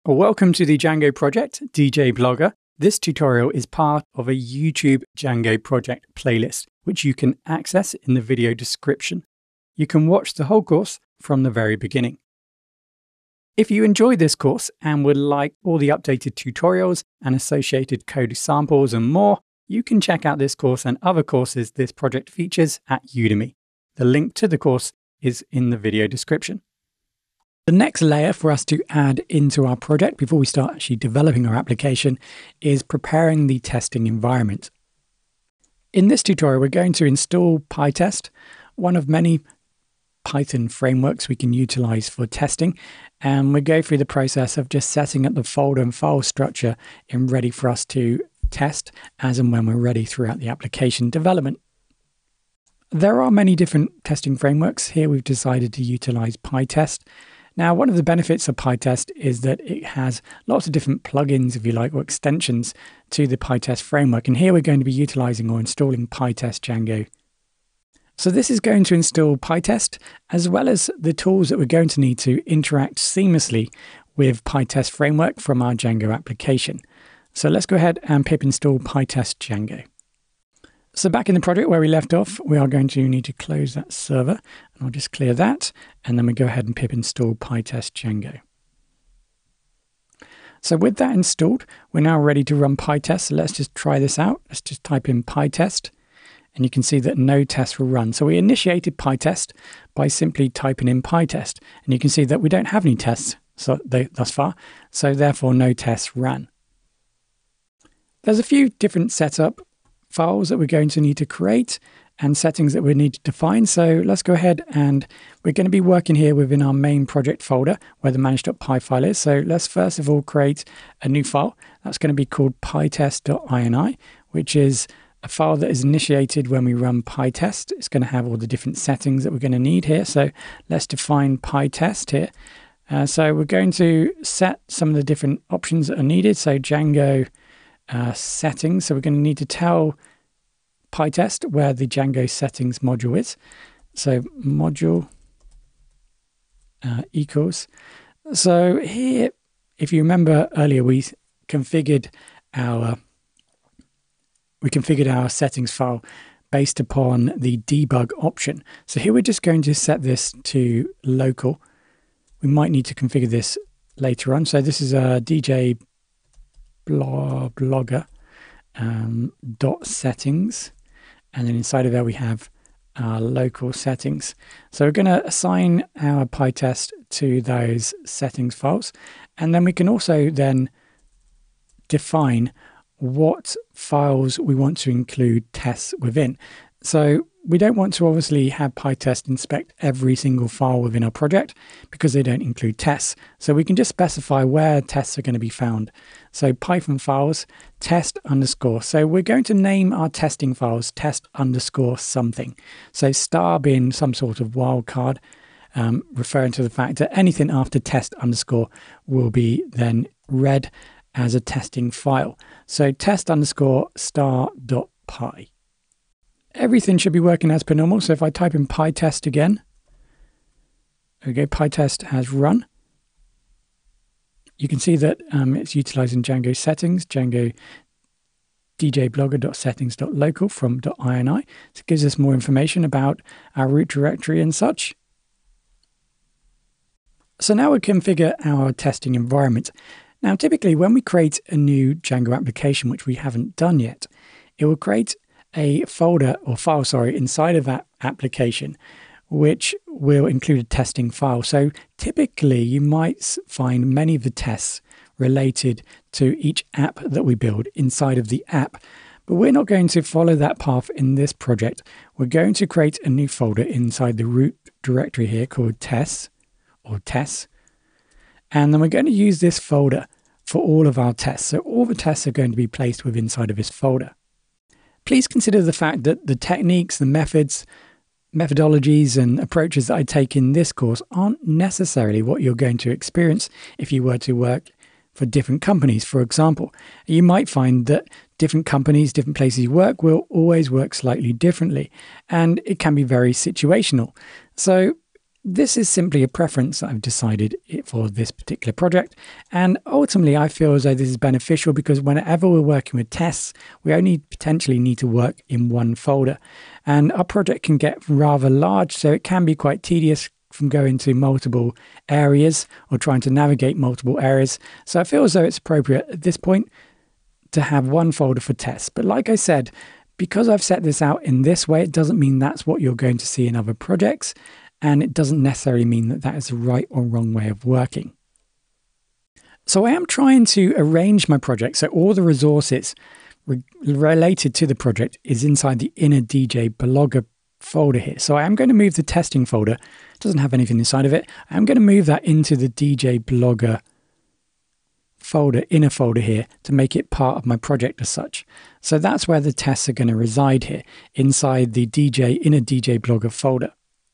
Welcome to the Django project, djblogger. This tutorial is part of a YouTube Django project playlist, which you can access in the video description. You can watch the whole course from the very beginning. If you enjoyed this course and would like all the updated tutorials and associated code samples and more, you can check out this course and other courses this project features at Udemy. The link to the course is in the video description. The next layer for us to add into our project before we start actually developing our application is preparing the testing environment. In this tutorial, we're going to install Pytest, one of many Python frameworks we can utilize for testing, and we go through the process of just setting up the folder and file structure and ready for us to test as and when we're ready throughout the application development. There are many different testing frameworks. Here we've decided to utilize Pytest. Now, one of the benefits of Pytest is that it has lots of different plugins, if you like, or extensions to the Pytest framework. And here we're going to be utilizing or installing Pytest Django. So this is going to install Pytest, as well as the tools that we're going to need to interact seamlessly with Pytest framework from our Django application. So let's go ahead and pip install Pytest Django. So back in the project where we left off, we are going to need to close that server, and I'll just clear that, and then we go ahead and pip install Pytest Django. So with that installed, we're now ready to run Pytest. So let's just try this out. Let's just type in Pytest, and you can see that no tests will run. So we initiated Pytest by simply typing in Pytest, and you can see that we don't have any tests thus far, so therefore no tests ran. There's a few different setup files that we're going to need to create and settings that we need to define. So let's go ahead, and we're going to be working here within our main project folder where the manage.py file is. So let's first of all create a new file. That's going to be called pytest.ini, which is a file that is initiated when we run Pytest. It's going to have all the different settings that we're going to need here. So let's define Pytest here. So we're going to set some of the different options that are needed. So Django settings. So we're going to need to tell Pytest where the Django settings module is. So module equals. So here, if you remember earlier, we configured our settings file based upon the debug option. So here we're just going to set this to local. We might need to configure this later on. So this is a djblogger dot settings, and then inside of there we have our local settings. So we're going to assign our Pytest to those settings files, and then we can also then define what files we want to include tests within. So we don't want to obviously have Pytest inspect every single file within our project because they don't include tests. So we can just specify where tests are going to be found. So Python files, test underscore. So we're going to name our testing files test underscore something. So star being some sort of wildcard, referring to the fact that anything after test underscore will be then read as a testing file. So test underscore star.py. Everything should be working as per normal. So if I type in Pytest again, okay, Pytest has run. You can see that it's utilizing Django settings, Django djblogger.settings.local from .ini. So it gives us more information about our root directory and such. So now we configure our testing environment. Now, typically when we create a new Django application, which we haven't done yet, it will create a folder or file, inside of that application, which will include a testing file. So typically you might find many of the tests related to each app that we build inside of the app, but we're not going to follow that path in this project. We're going to create a new folder inside the root directory here called tests or tests. And then we're going to use this folder for all of our tests. So all the tests are going to be placed within inside of this folder. Please consider the fact that the techniques, the methodologies and approaches that I take in this course aren't necessarily what you're going to experience if you were to work for different companies. For example, you might find that different companies, different places you work will always work slightly differently, and it can be very situational. So this is simply a preference that I've decided for this particular project. And ultimately, I feel as though this is beneficial because whenever we're working with tests, we only potentially need to work in one folder. And our project can get rather large, so it can be quite tedious from going to multiple areas or trying to navigate multiple areas. So I feel as though it's appropriate at this point to have one folder for tests. But like I said, because I've set this out in this way, it doesn't mean that's what you're going to see in other projects. And it doesn't necessarily mean that that is the right or wrong way of working. So I am trying to arrange my project so all the resources related to the project is inside the inner djblogger folder here. So I am going to move the testing folder. It doesn't have anything inside of it. I'm going to move that into the djblogger folder, inner folder here, to make it part of my project as such. So that's where the tests are going to reside here, inside the inner djblogger folder.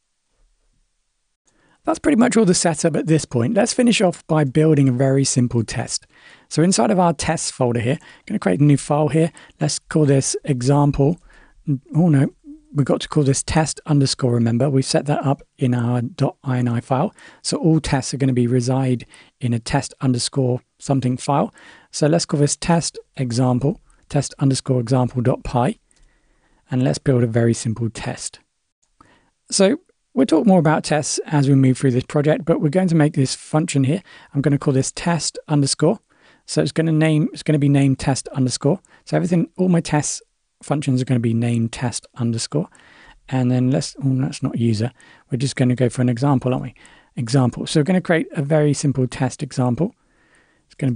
That's pretty much all the setup at this point. Let's finish off by building a very simple test. So inside of our tests folder here, I'm going to create a new file here. Let's call this example. Oh no, we've got to call this test underscore. Remember, we've set that up in our .ini file. So all tests are going to reside in a test underscore something file. So let's call this test example, test underscore example.py. And let's build a very simple test. So we'll talk more about tests as we move through this project, but we're going to make this function here. I'm going to call this test underscore. So it's going to be named test underscore. So all my test functions are going to be named test underscore. And then that's not user. We're just going to go for an example, aren't we? Example. So we're going to create a very simple test example. It's going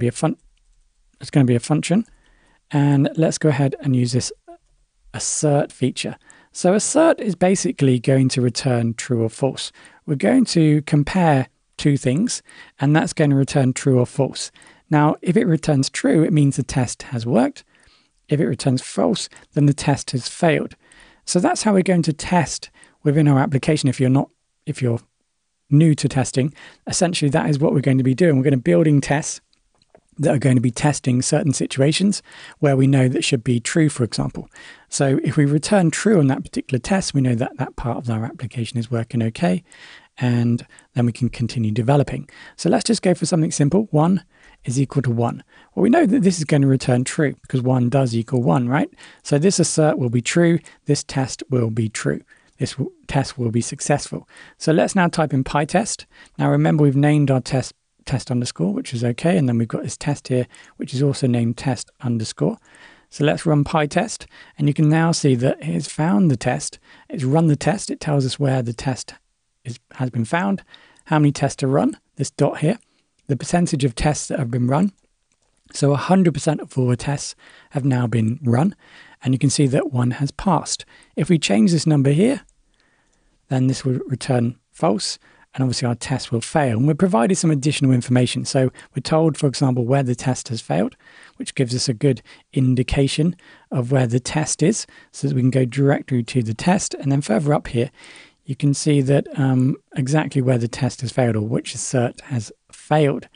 to be a function. And let's go ahead and use this assert feature. So assert is basically going to return true or false. We're going to compare two things, and that's going to return true or false. Now, if it returns true, it means the test has worked. If it returns false, then the test has failed. So that's how we're going to test within our application. If you're new to testing, essentially that is what we're going to be doing. We're going to be building tests that are going to be testing certain situations where we know that should be true, for example. So if we return true on that particular test, we know that that part of our application is working okay, and then we can continue developing. So let's just go for something simple. 1 is equal to 1. Well, we know that this is going to return true because 1 does equal 1, right? So this assert will be true. This test will be true. This test will be successful. So let's now type in Pytest. Now remember, we've named our test underscore, which is okay. And then we've got this test here, which is also named test underscore. So let's run Pytest. And you can now see that it's found the test. It's run the test. It tells us where the test has been found, how many tests are run, this dot here, the percentage of tests that have been run. So 100% of all the tests have now been run. And you can see that 1 has passed. If we change this number here, then this will return false. And obviously our test will fail. And we're provided some additional information. So we're told, for example, where the test has failed, which gives us a good indication of where the test is, so that we can go directly to the test. And then further up here, you can see that exactly where the test has failed, or which assert has failed.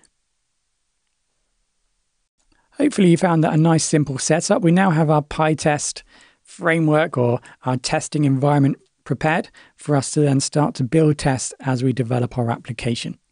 Hopefully you found that a nice simple setup. We now have our Pytest framework, or our testing environment, prepared for us to then start to build tests as we develop our application.